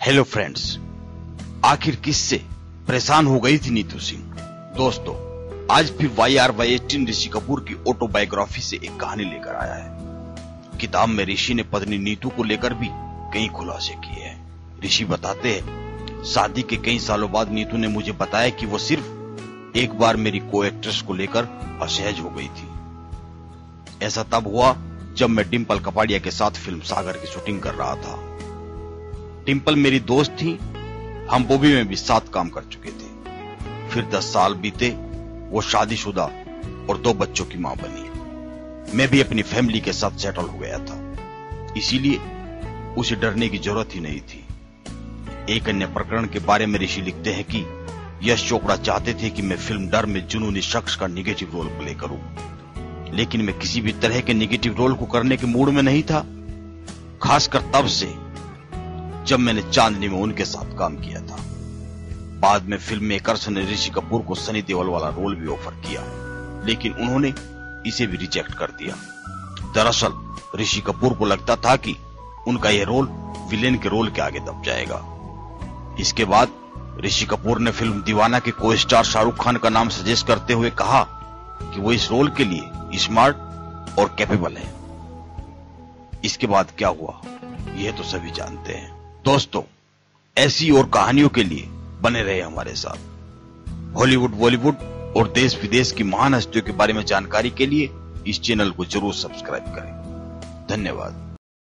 Hello friends, आखिर किससे परेशान हो गई थी नीतू सिंह। दोस्तों, आज फिर YR-Y18 ऋषि कपूर की ऑटोबायोग्राफी से एक कहानी लेकर आया है। किताब में ऋषि ने पत्नी नीतू को लेकर भी कई खुलासे किए हैं। ऋषि बताते हैं, शादी के कई सालों बाद नीतू ने मुझे बताया कि वो सिर्फ एक बार मेरी को एक्ट्रेस को लेकर असहज हो गई थी। ऐसा तब हुआ जब मैं डिंपल कपाड़िया के साथ फिल्म सागर की शूटिंग कर रहा था। डिंपल मेरी दोस्त थी, हम मूवी में भी साथ काम कर चुके थे। फिर 10 साल बीते, वो शादीशुदा और 2 बच्चों की मां बनी। मैं भी अपनी फैमिली के साथ सेटल हो गया था, इसीलिए उसे डरने की जरूरत ही नहीं थी। एक अन्य प्रकरण के बारे में ऋषि लिखते हैं कि यश चोपड़ा चाहते थे कि मैं फिल्म डर में जुनूनी शख्स का निगेटिव रोल प्ले करूं, लेकिन मैं किसी भी तरह के निगेटिव रोल को करने के मूड में नहीं था, खासकर तब से जब मैंने चांदनी में उनके साथ काम किया था। बाद में फिल्म मेकर्स ने ऋषि कपूर को सनी देओल वाला रोल भी ऑफर किया, लेकिन उन्होंने इसे भी रिजेक्ट कर दिया। दरअसल ऋषि कपूर को लगता था कि उनका यह रोल विलेन के रोल के आगे दब जाएगा। इसके बाद ऋषि कपूर ने फिल्म दीवाना के को स्टार शाहरुख खान का नाम सजेस्ट करते हुए कहा कि वो इस रोल के लिए स्मार्ट और कैपेबल है। इसके बाद क्या हुआ, यह तो सभी जानते हैं। दोस्तों, ऐसी और कहानियों के लिए बने रहे हमारे साथ। हॉलीवुड, बॉलीवुड और देश विदेश की महान हस्तियों के बारे में जानकारी के लिए इस चैनल को जरूर सब्सक्राइब करें। धन्यवाद।